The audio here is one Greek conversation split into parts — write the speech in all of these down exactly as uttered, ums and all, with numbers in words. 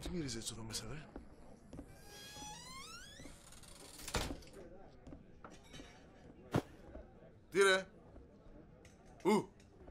Τι μυρίζει έτσι εδώ μέσα, ρε? Τι ρε? Ου!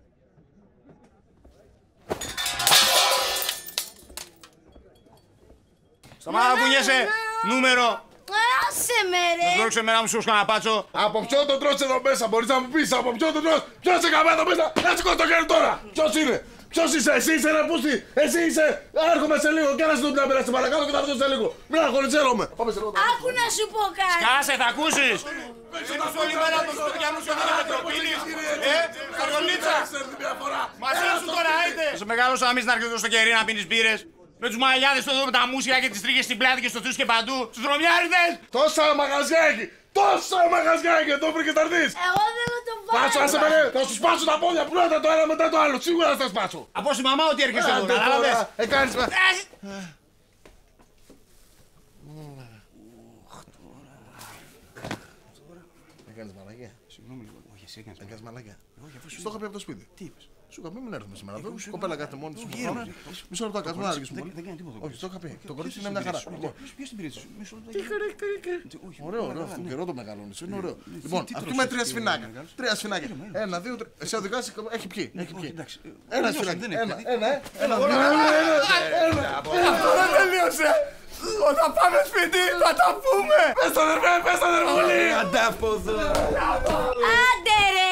Σταμάτα να κουνιέσαι! Νούμερο! Άσε με ρε! Να σου ρίξω εμένα μου σου κανένα πάτσο. Από ποιον τον τρως εδώ μέσα, μπορείς να μου πεις, από ποιον τον τρως, ποιος σε καμπά εδώ μέσα, να σηκώσει το χέρι τώρα! Ποιος είναι? Ποιος είσαι, εσύ είσαι ρε πούστη, εσύ είσαι, έρχομαι σε λίγο και ένας του να περάσει παρακάτω και θα έρθω σε λίγο. Μην αγχολιτσέρομαι. Άκου να σου πω κάτι. Σκάσε, θα ακούσεις. Είμαστε όλη μέρα από τους Στοδιανούς και δεν Πετροπίλης. Ε, Καριολίτσα. Μαζί σου τώρα, άιντε. Σε μεγάλωσα να μην να έρχεται στο κερί να πίνεις μπύρες. Με τους μαγιάδες εδώ με τα μουσια και τις τρίχες στην πλάτη και στο θούς και παντού. Στους δρομιάριδες. Τόσα μαγαζιά έχει. Τόσα μαγαζιά έχει εδώ πριν και θα έρθεις. Εγώ δεν θα το βάλω. Πάσου, άσε με, θα σου σπάσω τα πόδια πρώτα το ένα μετά το άλλο. Σίγουρα θα στα σπάσω. Από στη μαμά ότι έρχεσαι εδώ, κατάλαβες. Ε, κάνεις με. Έκανες μαλακία. Συγγνώμη λίγο, όχι εσύ έκανες. Έκανες μαλακία. Όχι, αφού σου Στο είχα πει από το σπίτι. Τι είπες? Σου είχα πει μην έρθουμε σήμερα εδώ. Η κοπέλα κάθεται μόνη της. Μισό λεπτό, κάτσε να αργήσουμε πολύ. Δεν κάνει τίποτα. Όχι, το είχα πει. Το κορίτσι είναι μια χαρά. Ποιος την πήρε σου? Μισό λεπτό. Ωραίο, ωραίο. Αυτό καιρό το μεγαλώνεις. Είναι ωραίο. Λοιπόν, αυτή με τρία σφινάκια. Τρία σφινάκια. Ένα, δύο, τρία. Εσύ οδηγάς, έχει πιει. Έχει πιει. Ένα σφινάκι. Ένα, ένα, ένα. Αυτό δεν τελείωσε. Όταν πάμε σπίτι θα τα πούμε. Πες το νερβέ, πες το νερβούλι. Αντάποδο. Άντε ρε!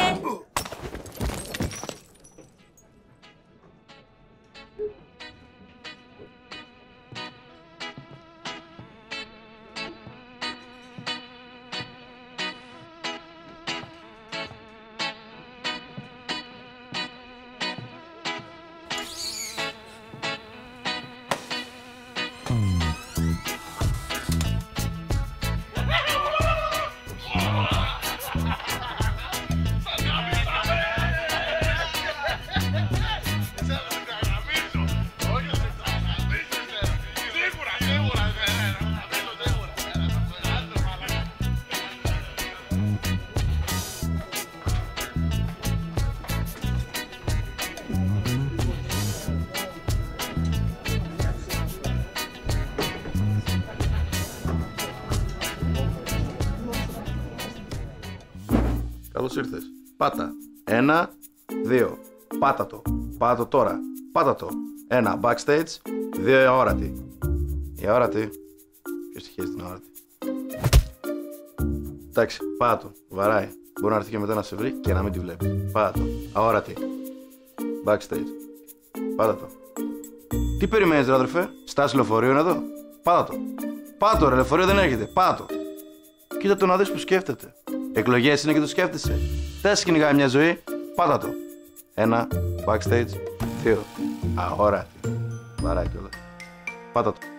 Καλώς ήρθες. Πάτα. Ένα, δύο. Πάτα το. Πάτα το τώρα. Πάτα το. Ένα, backstage. Δύο, η αόρατη. Η αόρατη. Ποιος στοιχίζει την αόρατη? Εντάξει, πάτα το. Βαράει. Μπορεί να έρθει και μετά να σε βρει και να μην τη βλέπει. Πάτα το. Αόρατη. Backstage. Πάτα το. Τι περιμένεις ρε αδερφέ? Στάση λεωφορείο είναι εδώ? Πάτα το. Πάτα το ρε, λεωφορείο δεν έρχεται. Πάτα το. Κοίτα το να δεις που σκέφτεται. Εκλογές είναι και το σκέφτεσαι. Τέσσερα κυνηγάει μια ζωή. Πάτα το. Ένα, backstage. Δύο, αόρατη. Βαράει κιόλας. Πάτα το.